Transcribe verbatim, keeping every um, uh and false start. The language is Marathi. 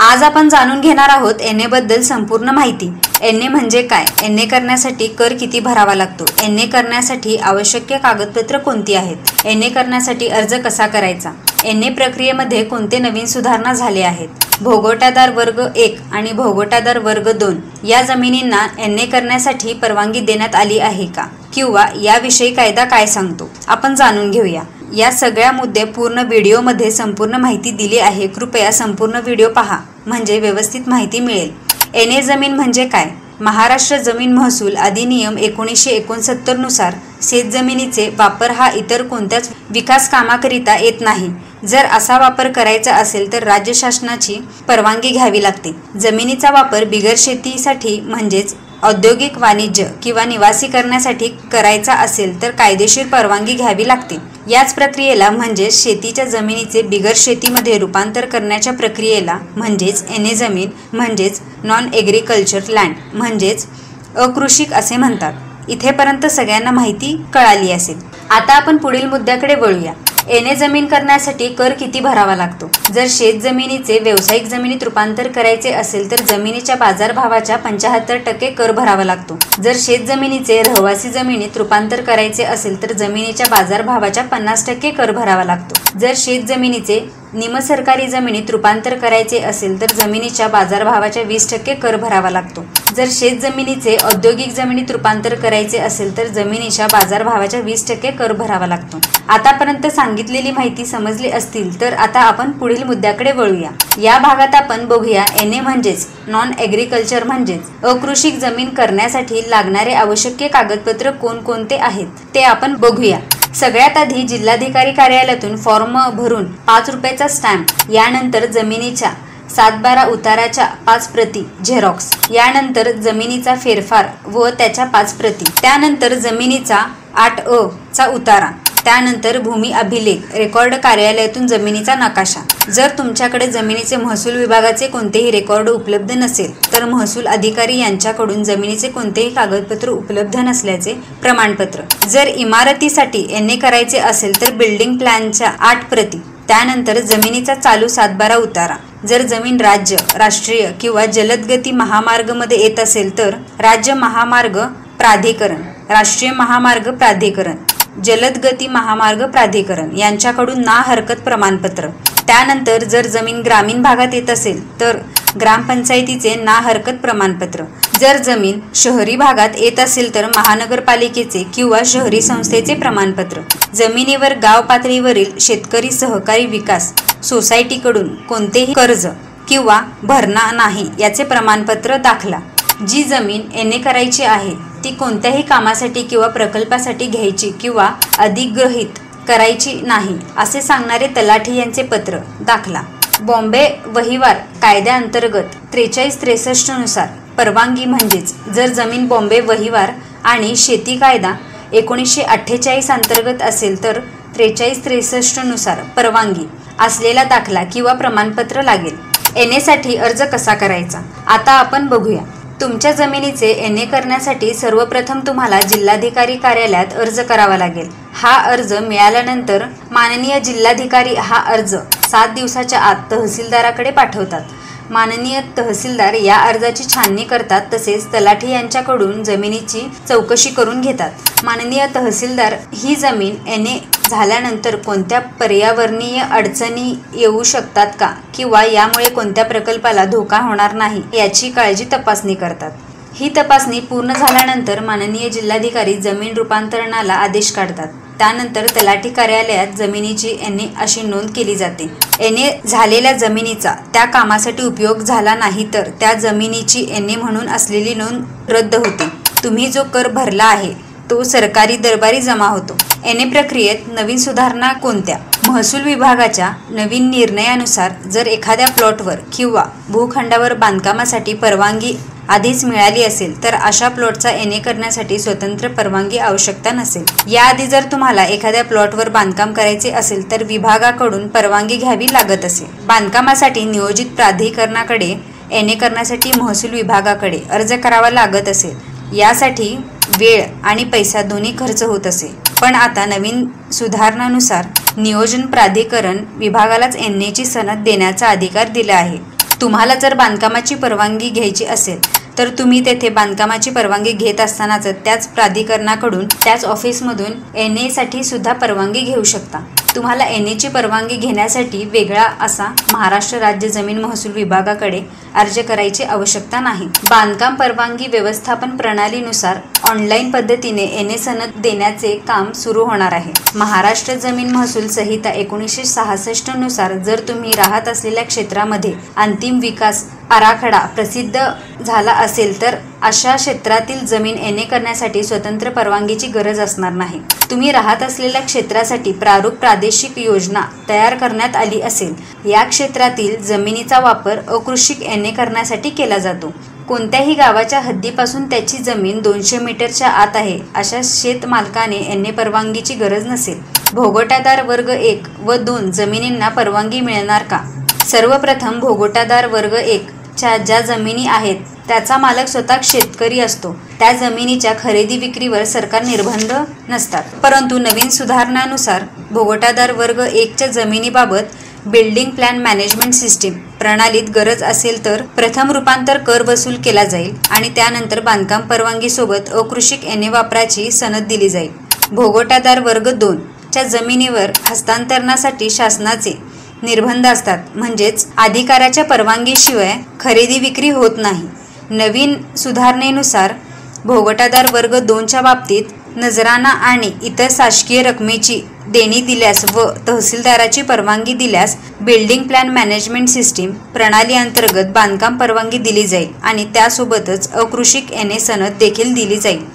आज आपण जाणून घेणार आहोत एन ए बद्दल संपूर्ण माहिती। एन ए म्हणजे काय, एन ए करण्यासाठी कर किती भरावा लागतो, एन ए करण्यासाठी आवश्यक कागदपत्र कोणती आहेत, एन ए करण्यासाठी अर्ज कसा करायचा, एन ए प्रक्रियेमध्ये कोणते नवीन सुधारणा झाले आहेत, भोगवटादार वर्ग एक आणि भोगवटादार वर्ग दोन या जमिनींना एन ए करण्यासाठी परवानगी देण्यात आली आहे का, किंवा याविषयी कायदा काय सांगतो, आपण जाणून घेऊया। या सगळ्या मुद्दे पूर्ण व्हिडिओमध्ये संपूर्ण माहिती दिली आहे। कृपया संपूर्ण व्हिडिओ पहा म्हणजे व्यवस्थित माहिती मिळेल। एन ए जमीन म्हणजे काय? महाराष्ट्र जमीन महसूल अधिनियम एकोणीसशे एकोणसत्तर नुसार शेतजमिनीचे वापर हा इतर कोणत्याच विकास कामाकरिता येत नाही। जर असा वापर करायचा असेल तर राज्य शासनाची परवानगी घ्यावी लागते। जमिनीचा वापर बिगर शेतीसाठी म्हणजेच औद्योगिक, वाणिज्य किंवा निवासी करण्यासाठी करायचा असेल तर कायदेशीर परवानगी घ्यावी लागते। याच प्रक्रियेला म्हणजेच शेतीच्या जमिनीचे बिगर शेतीमध्ये रूपांतर करण्याच्या प्रक्रियेला म्हणजेच एन ए जमीन म्हणजेच नॉन एग्रीकल्चर लँड म्हणजेच अकृषिक असे म्हणतात। इथेपर्यंत सगळ्यांना माहिती कळाली असेल। आता आपण पुढील मुद्द्याकडे वळूया। एन ए जमीन करण्यासाठी कर किती भरावा लागतो? जर शेत जमिनीचे व्यावसायिक जमिनीत रूपांतर करायचे असेल तर जमिनीच्या बाजारभावाच्या पंच्याहत्तर टक्के कर भरावा लागतो। जर शेत जमिनीचे रहिवासी जमिनीत रूपांतर करायचे असेल तर जमिनीच्या बाजारभावाच्या पन्नास टक्के कर भरावा लागतो। जर शेत जमिनीचे निमसरकारी जमिनीत रूपांतर करायचे असेल तर जमिनीच्या बाजारभावाच्या वीस टक्के कर भरावा लागतो। जर शेत जमिनीचे औद्योगिक जमिनीत रूपांतर करायचे असेल तर जमिनीच्या बाजारभावाच्या वीस टक्के कर भरावा लागतो। आतापर्यंत सांगितलेली माहिती समजली असतील तर आता आपण पुढील मुद्द्याकडे वळूया। या भागात आपण बघूया एन ए म्हणजेच नॉन एग्रीकल्चर म्हणजेच अकृषिक जमीन करण्यासाठी लागणारे आवश्यक कागदपत्र कोणकोणते आहेत ते आपण बघूया। सगळ्यात आधी जिल्हाधिकारी कार्यालयातून फॉर्म भरून पाच रुपयाचा स्टॅम्प, यानंतर जमिनीच्या सात बारा उताराच्या पाच प्रती झेरॉक्स, यानंतर जमिनीचा फेरफार व त्याच्या पाच प्रती, त्यानंतर जमिनीचा आठ अ चा उतारा, त्यानंतर भूमी अभिलेख रेकॉर्ड कार्यालयातून जमिनीचा नकाशा। जर तुमच्याकडे जमिनीचे महसूल विभागाचे कोणतेही रेकॉर्ड उपलब्ध नसेल तर महसूल अधिकारी यांच्याकडून जमिनीचे कोणतेही कागदपत्र उपलब्ध नसल्याचे प्रमाणपत्र। जर इमारतीसाठी एन ए करायचे असेल तर बिल्डिंग प्लॅनच्या आठ प्रती, त्यानंतर जमिनीचा चालू सातबारा उतारा। जर जमीन राज्य, राष्ट्रीय किंवा जलदगती महामार्गमध्ये येत असेल तर राज्य महामार्ग प्राधिकरण, राष्ट्रीय महामार्ग प्राधिकरण, जलदगती महामार्ग प्राधिकरण यांच्याकडून ना हरकत प्रमाणपत्र। त्यानंतर जर जमीन ग्रामीण भागात येत असेल तर ग्रामपंचायतीचे ना हरकत प्रमाणपत्र। जर जमीन शहरी भागात येत असेल तर महानगरपालिकेचे किंवा शहरी संस्थेचे प्रमाणपत्र। जमिनीवर गाव पातळीवरील शेतकरी सहकारी विकास सोसायटीकडून कोणतेही कर्ज किंवा भरणा नाही याचे प्रमाणपत्र दाखला। जी जमीन एन ए करायची आहे ती कोणत्याही कामासाठी किंवा प्रकल्पासाठी घ्यायची किंवा अधिग्रहित करायची नाही असे सांगणारे तलाठी यांचे पत्र दाखला। बॉम्बे वहिवार कायद्याअंतर्गत त्रेचाळीस त्रेसष्ट नुसार परवानगी म्हणजेच जर जमीन बॉम्बे वहिवार आणि शेती कायदा एकोणीसशे अठ्ठेचाळीस अंतर्गत असेल तर त्रेचाळीस त्रेसष्ट नुसार परवानगी असलेला दाखला किंवा प्रमाणपत्र लागेल। एन ए साठी अर्ज कसा करायचा आता आपण बघूया। तुमच्या जमिनीचे एन ए करण्यासाठी सर्वप्रथम तुम्हाला जिल्हाधिकारी कार्यालयात अर्ज करावा लागेल। हा अर्ज मिळाल्यानंतर माननीय जिल्हाधिकारी हा अर्ज सात दिवसाच्या आत तहसीलदाराकडे पाठवतात। माननीय तहसीलदार या अर्जाची छाननी करतात, तसेच तलाठी यांच्याकडून जमिनीची चौकशी करून घेतात। माननीय तहसीलदार ही जमीन एन ए झाल्यानंतर कोणत्या पर्यावरणीय अडचणी येऊ शकतात का किंवा यामुळे कोणत्या प्रकल्पाला धोका होणार नाही याची काळजी तपासणी करतात। ही तपासणी पूर्ण झाल्यानंतर माननीय जिल्हाधिकारी जमीन रूपांतरणाला आदेश काढतात। त्यानंतर तलाठी कार्यालयात जमिनीची एन ए अशी नोंद केली जाते। एन ए झालेल्या जमिनीचा त्या कामासाठी उपयोग झाला नाही तर त्या जमिनीची एन ए म्हणून असलेली नोंद रद्द होते। तुम्ही जो कर भरला आहे तो सरकारी दरबारी जमा होतो। एन ए प्रक्रियेत नवीन सुधारणा कोणत्या? महसूल विभागाच्या नवीन निर्णयानुसार जर एखाद्या प्लॉटवर किंवा भूखंडावर बांधकामासाठी परवानगी आधीच मिळाली असेल तर अशा प्लॉटचा एन ए करण्यासाठी स्वतंत्र परवानगी आवश्यकता नसेल। याआधी जर तुम्हाला एखाद्या प्लॉटवर बांधकाम करायचे असेल तर विभागाकडून परवानगी घ्यावी लागत असेल। बांधकामासाठी नियोजित प्राधिकरणाकडे एन ए करण्यासाठी महसूल विभागाकडे अर्ज करावा लागत असेल। यासाठी वेळ आणि पैसा दोन्ही खर्च होत असे, पण आता नवीन सुधारणानुसार नियोजन प्राधिकरण विभागालाच एन ए ची सनद देण्याचा अधिकार दिला आहे। तुम्हाला जर बांधकामाची परवानगी घ्यायची असेल तर तुम्ही तेथे बांधकामाची परवानगी घेत असतानाच त्याच प्राधिकरणाकडून त्याच ऑफिसमधून एन ए साठी सुद्धा परवानगी घेऊ शकता. तुम्हाला एन ए ची परवानगी घेण्यासाठी वेगळा असा महाराष्ट्र राज्य जमीन महसूल विभागाकडे अर्ज करायची आवश्यकता नाही. बांधकाम परवानगी व्यवस्थापन प्रणालीनुसार ऑनलाईन पद्धतीने एन ए सनद देण्याचे काम सुरू होणार आहे. महाराष्ट्र जमीन महसूल संहिता एकोणीसशे सहासष्ट नुसार जर तुम्ही राहत असलेल्या क्षेत्रामध्ये अंतिम विकास आराखडा प्रसिद्ध झाला असेल तर अशा क्षेत्रातील जमीन एन ए करण्यासाठी स्वतंत्र परवानगीची गरज असणार नाही. तुम्ही राहत असलेल्या क्षेत्रासाठी प्रारूप प्रादेशिक योजना तयार करण्यात आली असेल. या क्षेत्रातील जमिनीचा वापर अकृषिक एन ए करण्यासाठी केला जातो. कोणत्याही गावाच्या हद्दीपासून त्याची जमीन दोनशे मीटरच्या आत आहे अशा शेतमालकाने एन ए परवानगीची गरज नसेल. भोगोटादार वर्ग एक व दोन जमिनींना परवानगी मिळणार का? सर्वप्रथम भोगोटादार वर्ग एक च्या ज्या जमिनी आहेत त्याचा मालक स्वतः शेतकरी असतो. त्या जमिनीच्या खरेदी विक्रीवर सरकार निर्बंध नसतात. परंतु नवीन सुधारणानुसार भोगोटादार वर्ग एकच्या जमिनीबाबत बिल्डिंग प्लॅन मॅनेजमेंट सिस्टीम प्रणालीत गरज असेल तर प्रथम रूपांतर कर वसूल केला जाईल आणि त्यानंतर बांधकाम परवानगीसोबत अकृषिक एन ए वापराची सनद दिली जाईल. भोगोटादार वर्ग दोन च्या जमिनीवर हस्तांतरणासाठी शासनाचे निर्बंध असतात. म्हणजेच अधिकाऱ्याच्या परवानगीशिवाय खरेदी विक्री होत नाही. नवीन सुधारणेनुसार भोगोटादार वर्ग दोनच्या बाबतीत नजराना आणि इतर शासकीय रकमेची देणी दिल्यास व तहसीलदाराची परवानगी दिल्यास बिल्डिंग प्लॅन मॅनेजमेंट सिस्टीम प्रणाली अंतर्गत बांधकाम परवानगी दिली जाईल आणि त्यासोबतच अकृषिक एन ए सनद देखील दिली जाईल.